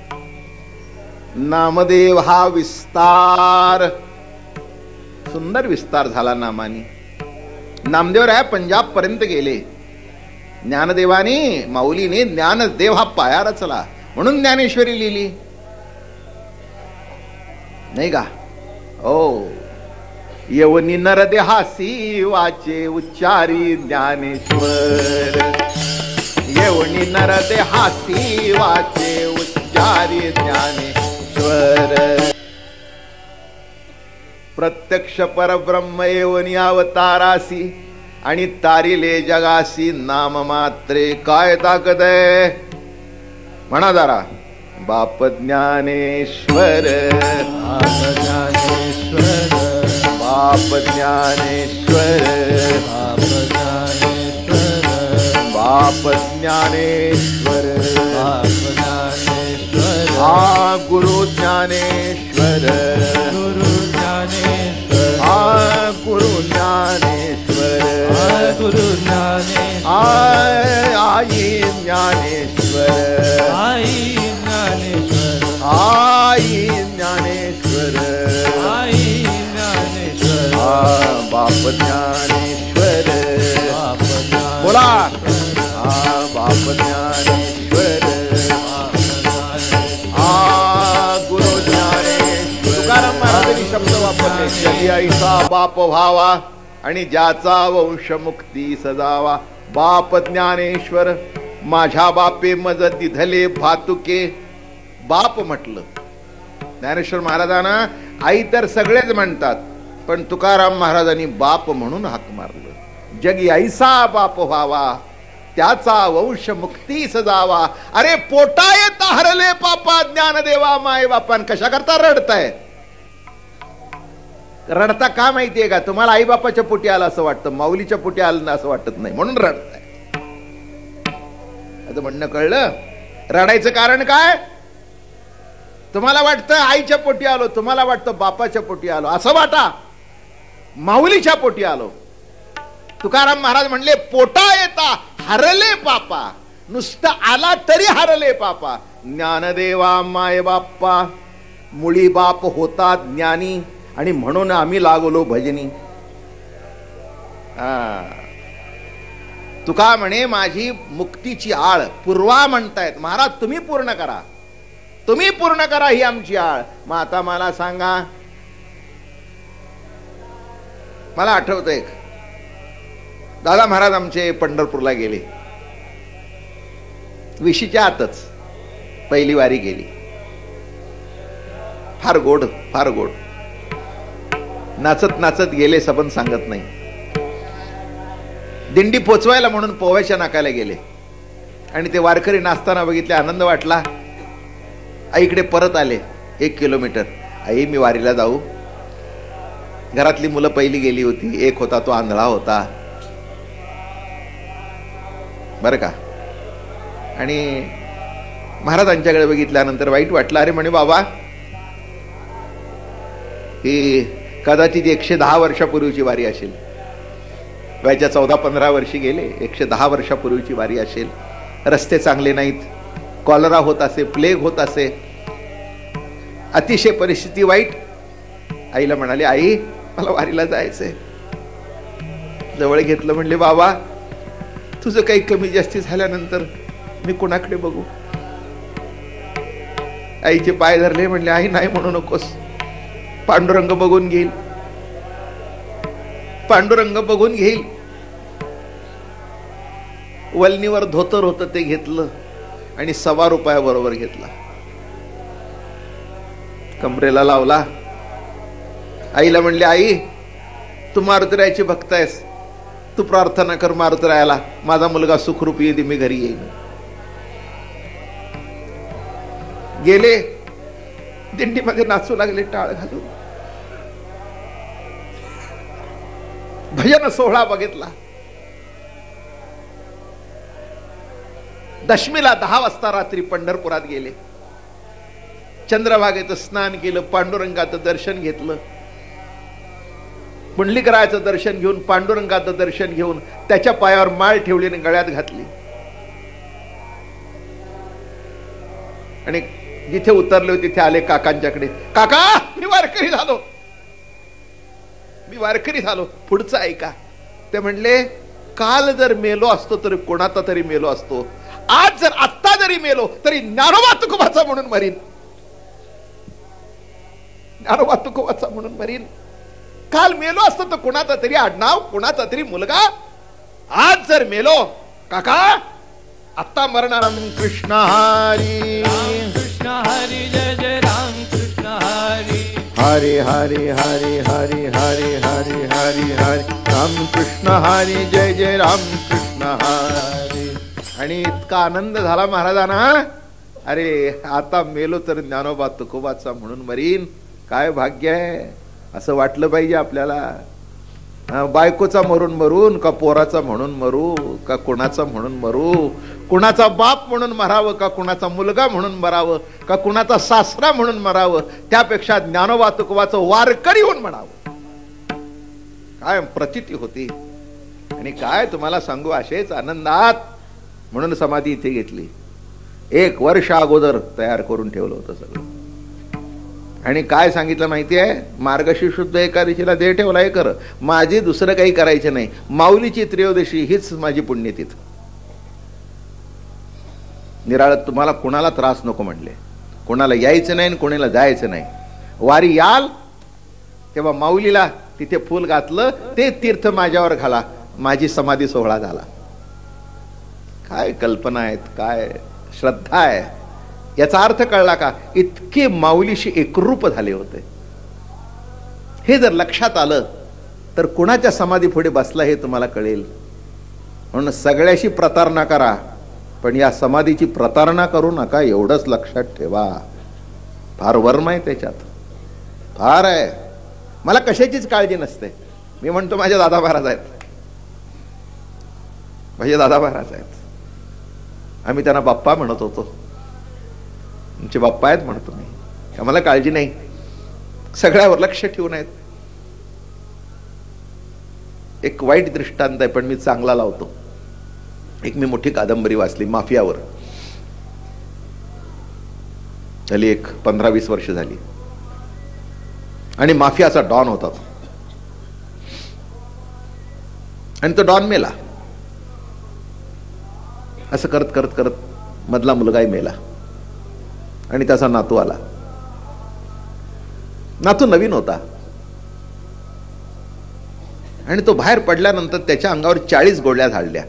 A: नामदेव हा विस्तार. सुंदर विस्तार झाला नामानी. नामदेवराय पंजाब पर्यंत गेले. ज्ञानदेवानी माऊलीने ज्ञानदेव हा पाया रचला, म्हणून ज्ञानेश्वरी लिहिली नाही का? ओ येवनी नरदेहासी वाचे उच्चारी ज्ञानेश्वर. येवनी नरदेहासी वाचे उच्चारी ज्ञानेश्वर. प्रत्यक्ष परब्रह्म येवनी अवतारासी आणि तारिले जगासी नाम मात्रे. काय ताकद आहे म्हणा जरा. बाप ज्ञानेश्वर,
B: बाप ज्ञानेश्वर,
A: बाप ज्ञानेश्वर,
B: बाप ज्ञानेश्वर,
A: बाप ज्ञानेश्वर,
B: बाप ज्ञानेश्वर.
A: हा गुरु ज्ञानेश्वर,
B: गुरु ज्ञानेश्वर,
A: हा गुरु ज्ञानेश्वर,
B: गुरु ज्ञानेश्वर.
A: आय आई ज्ञानेश्वर,
B: आई ज्ञानेश्वर,
A: आई ज्ञानेश्वर,
B: आई ज्ञानेश्वर.
A: हा बाप ज्ञानेश्वर.
B: बाप ज्ञानेश्वर.
A: बोला, हा बाप ज्ञानेश्वर. ऐसा बाप व्हावा आणि ज्याचा वंश मुक्ती सजावा. बाप ज्ञानेश्वर माझ्या बापे मज दिधले भातुके. बाप म्हटलं ज्ञानेश्वर महाराजांना. आई तर सगळेच म्हणतात, पण तुकाराम महाराजांनी बाप म्हणून हाक मारलं. जगी ऐसा बाप व्हावा त्याचा वंश मुक्ती सजावा. अरे पोटा येता हरले पापा ज्ञानदेवा माय बापान. कशा करता रडताय? रडता का माहितीये का? तुम्हाला आई बापाच्या पोटी आलं असं वाटतं, माऊलीच्या पोटी आलं ना असं वाटत नाही, म्हणून रडताय. आता म्हणणं कळलं? रडायचं कारण काय? तुम्हाला वाटतं आईच्या पोटी आलो, तुम्हाला वाटतं बापाच्या पोटी आलो. असं वाटा माऊलीच्या पोटी आलो. तुकाराम महाराज म्हणले पोटा येता हरले पापा. नुसतं आला तरी हरले पापा. ज्ञानदेवा माय बाप्पा. मुळी बाप होता ज्ञानी आणि म्हणून आम्ही लागलो भजनी. हा तुका म्हणे माझी मुक्तीची आळ पूर्वा म्हणतायत महाराज. तुम्ही पूर्ण करा, तुम्ही पूर्ण करा ही आमची आळ. मग आता मला सांगा, मला आठवतं एक दादा महाराज आमचे पंढरपूरला गेले. विशीच्या आतच पहिली वारी गेली. फार गोड, फार गोड. नाचत नाचत गेले, सबन सांगत नाही. दिंडी पोचवायला म्हणून पोव्याच्या नाकाला गेले आणि ते वारकरी नाचताना बघितले, आनंद वाटला. आईकडे परत आले एक किलोमीटर. आई मी वारीला जाऊ. घरातली मुलं पहिली गेली होती, एक होता तो आंधळा होता बर का. आणि महाराजांच्याकडे बघितल्यानंतर वाईट वाटलं. अरे म्हणे बाबा ही कदाचित एकशे दहा वर्षापूर्वीची वारी असेल. वयाच्या चौदा पंधरा वर्षी गेले, एकशे दहा वर्षापूर्वीची वारी असेल. रस्ते चांगले नाहीत, कॉलरा होत असे, प्लेग होत असे, अतिशय परिस्थिती वाईट. आईला म्हणाले आई मला वारीला जायचंय. जवळ घेतलं, म्हणले बाबा तुझं काही कमी जास्ती झाल्यानंतर मी कोणाकडे बघू? आईचे पाय धरले, म्हणले आई नाही म्हणू नकोस, पांडुरंग बघून घेईल, पांडुरंग बघून घेईल. वलनीवर धोतर होतं ते घेतलं आणि सव्वा रुपया बरोबर घेतला, कमरेला लावला. आईला म्हणले आई तू मारुतीरायाची भक्त आहेस, तू प्रार्थना कर मारुतीरायाला माझा मुलगा सुखरूप येईल, मी घरी येईन. गेले, दिंडीमध्ये नाचू लागले टाळ घालून. भजन सोहळा बघितला. दशमीला दहा वाजता रात्री पंढरपुरात गेले. चंद्रभागेचं स्नान केलं, पांडुरंगाचं दर्शन घेतलं. पुंडलिकरायाचं दर्शन घेऊन, पांडुरंगाचं दर्शन घेऊन त्याच्या पायावर माळ ठेवली आणि गळ्यात घातली. आणि जिथे उतरले होते तिथे आले काकांच्याकडे. काका मी वारकरी झालो, मी वारकरी झालो, पुढचं ऐका. ते म्हणले काल जर मेलो असतो तरी कोणाचा तरी मेलो असतो, आज जर आत्ता जरी मेलो तरी ज्ञानोबा तुकोबाचा म्हणून मरीन, ज्ञानोबा तुकोबाचा म्हणून मरीन. काल मेलो असतो तर कोणाचा तरी आडनाव, कोणाचा तरी मुलगा. आज जर मेलो काका आत्ता मरणार. कृष्ण हरी
B: कृष्ण हरी जय जय राम कृष्ण हरी.
A: हरे हरे हरे हरे हरे हरे हरे हरे राम कृष्ण हरी जय जय राम कृष्ण हरी. आणि इतका आनंद झाला महाराजांना. अरे आता मेलो तर ज्ञानोबा तुकोबाचा म्हणून मरीन, काय भाग्य आहे असं वाटलं पाहिजे आपल्याला. बायकोचा मरून मरून का पोराचा म्हणून मरू का कुणाचा म्हणून मरू, कुणाचा बाप म्हणून मरावं का कुणाचा मुलगा म्हणून मरावं का कुणाचा सासरा म्हणून मरावं, त्यापेक्षा ज्ञानोबा तुकोबाचं वारकरी होऊन म्हणावं. काय प्रचिती होती. आणि काय तुम्हाला सांगू, असेच आनंदात म्हणून समाधी इथे घेतली. एक वर्ष अगोदर तयार करून ठेवलं होतं सगळं. आणि काय सांगितलं माहितीये, मार्गशीर्ष शुद्ध एकादशीला दे ठेवला हे कर, माझी दुसरं काही करायचं नाही. माऊलीची त्रयोदशी हीच माझी पुण्यतिथी. निराळत तुम्हाला कोणाला त्रास नको म्हणले, कोणाला यायचं नाही कोणाला जायचं नाही. वारी याल तेव्हा माऊलीला तिथे फूल घातलं, ते तीर्थ माझ्यावर घाला, माझी समाधी सोहळा झाला. काय कल्पना आहेत, काय श्रद्धा आहे. याचा अर्थ कळला का? इतके माऊलीशी एकरूप झाले होते. हे जर लक्षात आलं तर कुणाच्या समाधी पुढे बसला हे तुम्हाला कळेल. म्हणून सगळ्याशी प्रतारणा करा, पण या समाधीची प्रतारणा करू नका, एवढंच लक्षात ठेवा. फार वर्म आहे त्याच्यात, फार आहे. मला कशाचीच काळजी नसते. मी म्हणतो माझे दादा महाराज आहेत, माझे दादा महाराज आहेत. आम्ही त्यांना बाप्पा म्हणत होतो. तुमचे बाप्पा आहेत म्हणतो मी, आम्हाला काळजी नाही. सगळ्यावर लक्ष ठेवून आहेत. एक वाईट दृष्टांत आहे पण मी चांगला लावतो. एक मी मोठी कादंबरी वाचली माफियावर, झाली एक पंधरा वीस वर्ष झाली. आणि माफियाचा डॉन होता तो, आणि तो डॉन मेला. असं करत करत करत मधला मुलगाही मेला आणि त्याचा नातू आला. नातू नवीन होता आणि तो बाहेर पडल्यानंतर त्याच्या अंगावर चाळीस गोळ्या झाडल्या.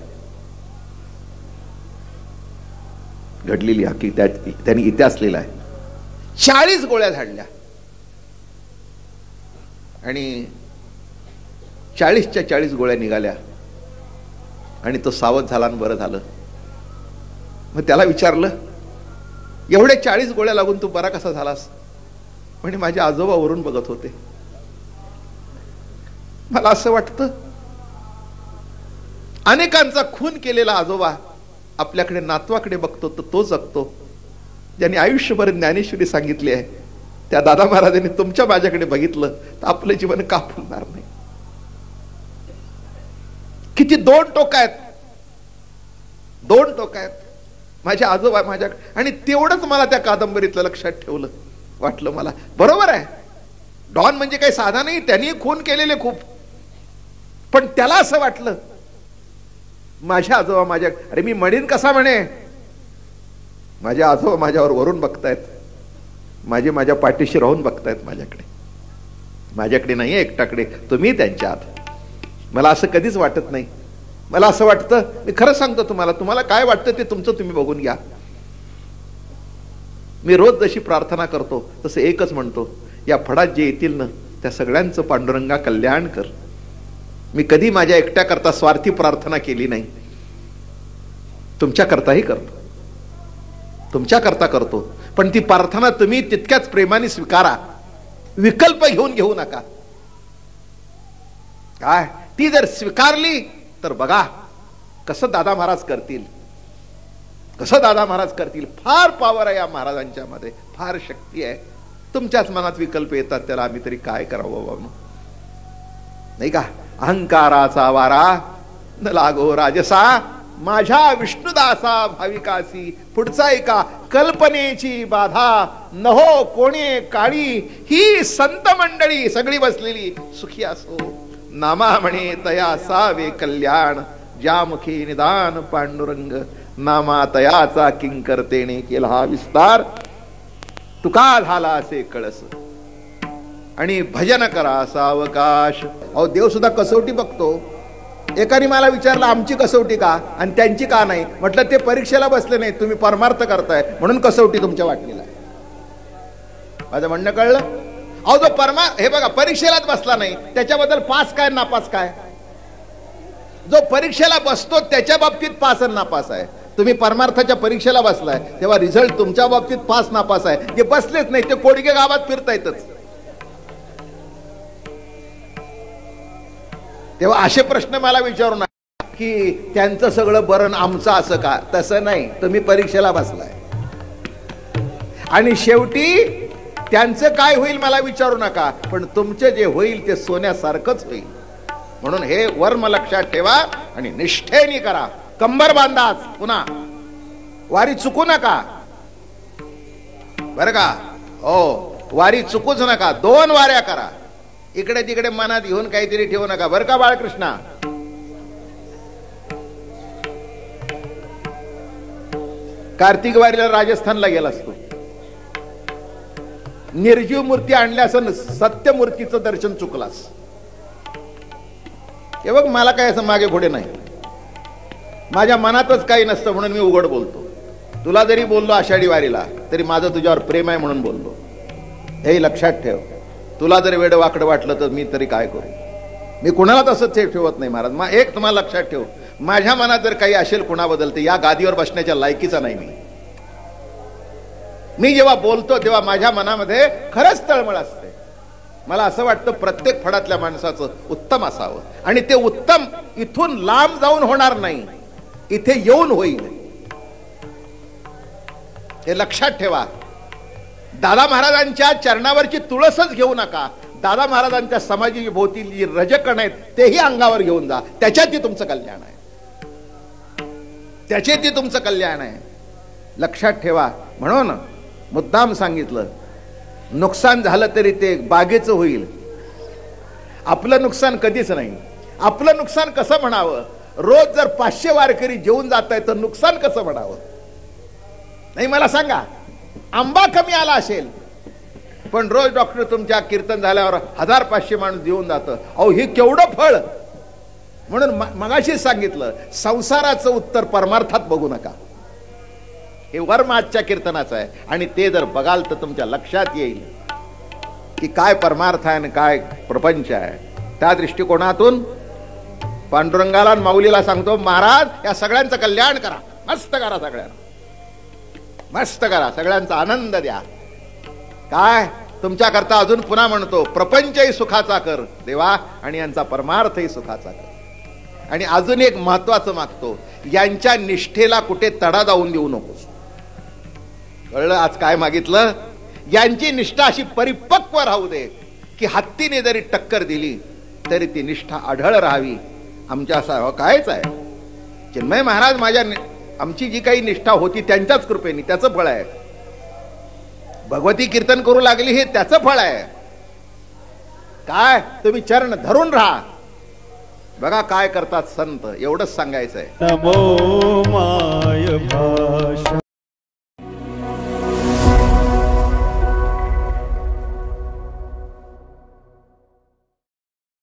A: घडलेली हकी त्यांनी इतिहास लिहिला आहे. चाळीस गोळ्या झाडल्या आणि चाळीसच्या चाळीस गोळ्या निघाल्या आणि तो सावध झाला आणि बरं झालं. मग त्याला विचारलं, एवढ्या चाळीस गोळ्या लागून तू बरा कसा झालास? म्हणजे माझे आजोबा वरून बघत होते. मला असं वाटतं अनेकांचा खून केलेला आजोबा आपल्याकडे नातवाकडे बघतो तर तो जगतो. ज्यांनी आयुष्यभर ज्ञानेश्वरी सांगितली आहे त्या दादा महाराजांनी तुमच्या माझ्याकडे बघितलं तर आपलं जीवन का फुलणार नाही? किती दोन टोक आहेत, दोन टोक आहेत. माझे आजोबा माझ्या, आणि तेवढंच मला त्या कादंबरीतलं लक्षात ठेवलं. वाटलं मला बरोबर आहे, डॉन म्हणजे काही साधा नाही, त्यांनी खून केलेले खूप. पण त्याला असं वाटलं माझ्या आजोबा माझ्या, अरे मी म्हणीन कसा म्हणे, माझे आजोबा माझ्यावर वरून बघतायत, माझे माझ्या पाठीशी राहून बघतायत माझ्याकडे, माझ्याकडे नाही एकटाकडे, तुम्ही त्यांच्यात. मला असं कधीच वाटत नाही. मला असं वाटतं, मी खरं सांगतो तुम्हाला, तुम्हाला काय वाटतं ते तुमचं तुम्ही बघून घ्या. मी रोज जशी प्रार्थना करतो तसं एकच म्हणतो, या फडात जे येतील ना त्या सगळ्यांचं पांडुरंगा कल्याण कर. मी कधी माझ्या एकट्या करता स्वार्थी प्रार्थना केली नाही. तुमच्या करताही करतो, तुमच्या करता करतो. पण ती प्रार्थना तुम्ही तितक्याच प्रेमाने स्वीकारा, विकल्प घेऊन घेऊ नका. काय ती जर स्वीकारली तर बघा कसं दादा महाराज करतील, कसं दादा महाराज करतील. फार पॉवर आहे या महाराजांच्या मध्ये, फार शक्ती आहे. तुमच्याच मनात विकल्प येतात, त्याला आम्ही तरी काय करावं बाबा, नाही का? अहंकाराचा वारा न लागो राजसा, माझ्या विष्णुदासा भाविकासी. पुढचा एका कल्पनेची बाधा न हो कोणी काळी, ही संत मंडळी सगळी बसलेली सुखी असो. नामा म्हणे तया सावे कल्याण, ज्या मुखी निदान पांडुरंग. नामा तयाचा किंकर्तेने केला हा विस्तार, तुका झाला असे कळस. आणि भजन करा सावकाश. अहो देव सुद्धा कसोटी बघतो. एकाने मला विचारलं आमची कसोटी का आणि त्यांची का नाही? म्हटलं ते परीक्षेला बसले नाही, तुम्ही परमार्थ करताय म्हणून कसोटी तुमच्या वाटणीला आहे. माझं म्हणणं कळलं? अहो जो परमा हे बघा परीक्षेलाच बसला नाही त्याच्याबद्दल पास काय नापास काय? जो परीक्षेला बसतो त्याच्या बाबतीत पास आणि नापास आहे. तुम्ही परमार्थाच्या परीक्षेला बसलाय तेव्हा रिझल्ट तुमच्या बाबतीत पास नापास आहे. जे बसलेच नाही ते कोडगे गावात फिरतायतच. तेव्हा असे प्रश्न मला विचारू नका की त्यांचं सगळं बरं आमचं असं का. तसं नाही, तुम्ही परीक्षेला बसलाय आणि शेवटी त्यांचं काय होईल मला विचारू नका, पण तुमचे जे होईल ते सोन्यासारखंच होईल. म्हणून हे वर्म लक्षात ठेवा आणि निष्ठेने करा. कंबर बांधाच, पुन्हा वारी चुकू नका बरं का. हो वारी चुकूच नका. दोन वाऱ्या करा, इकडे तिकडे मनात घेऊन काहीतरी ठेवू नका बरं का बाळकृष्णा. कार्तिक वारीला राजस्थानला गेला असतो, निर्जीव मूर्ती आणल्या असं सत्य मूर्तीचं दर्शन चुकलास. हे बघ मला काय असं मागे पुढे नाही, माझ्या मनातच काही नसतं म्हणून मी उघड बोलतो. तुला जरी बोललो आषाढी वारीला तरी माझं तुझ्यावर प्रेम आहे म्हणून बोललो. हे लक्षात ठेव. तुला जर वेड वाकडं वाटलं तर मी तरी काय करू. मी कुणाला तसंच ठेवत नाही महाराज. मग एक तुम्हाला लक्षात ठेव, माझ्या मनात जर काही असेल कुणाबद्दल तर या गादीवर बसण्याच्या लायकीचा नाही मी. मी जेव्हा बोलतो तेव्हा माझ्या मनामध्ये खरंच तळमळ असते. मला असं वाटतं प्रत्येक फडातल्या माणसाचं उत्तम असावं आणि ते उत्तम इथून लांब जाऊन होणार नाही, इथे येऊन होईल. हे लक्षात ठेवा. दादा महाराजांच्या चरणावरची तुळसच घेऊ नका, दादा महाराजांच्या समाजाची भोवती जी रजकण आहेत तेही अंगावर घेऊन जा. त्याच्यातही तुमचं कल्याण आहे, त्याच्यातही तुमचं कल्याण आहे. लक्षात ठेवा. म्हणून मुद्दाम सांगितलं, नुकसान झालं तरी ते बागेचं होईल, आपलं नुकसान कधीच नाही. आपलं नुकसान कसं म्हणावं? रोज जर पाचशे वारकरी जेवून जात आहे तर नुकसान कसं म्हणावं? नाही मला सांगा. आंबा कमी आला असेल पण रोज डॉक्टर तुमच्या कीर्तन झाल्यावर हजार पाचशे माणूस जेवून जातं, अहो हे केवढं फळ. म्हणून मगाशीच सांगितलं, संसाराचं उत्तर परमार्थात बघू नका. हे वर्म आजच्या कीर्तनाचं आहे आणि ते जर बघाल तर तुमच्या लक्षात येईल की काय परमार्थ आहे आणि काय प्रपंच आहे. त्या दृष्टिकोनातून पांडुरंगाला आणि माऊलीला सांगतो, महाराज या सगळ्यांचं कल्याण करा, मस्त करा, सगळ्यांना मस्त करा, सगळ्यांचा आनंद द्या. काय तुमच्या करता अजून पुन्हा म्हणतो, प्रपंचही सुखाचा कर देवा आणि यांचा परमार्थही सुखाचा कर. आणि अजून एक महत्वाचं मागतो, यांच्या निष्ठेला कुठे तडा जाऊन देऊ नकोस. कळलं आज काय मागितलं? यांची निष्ठा अशी परिपक्व राहू दे की हत्तीने जरी टक्कर दिली तरी ती निष्ठा आढळ राहावी. आमच्या असं कायच आहे. चिन्मय महाराज माझ्या आमची जी काही निष्ठा होती त्यांच्याच कृपेने त्याचं फळ आहे. भगवती कीर्तन करू लागली हे त्याचं फळ आहे. काय तुम्ही चरण धरून राहा, बघा काय करतात संत. एवढंच सांगायचंय.
B: नमो माय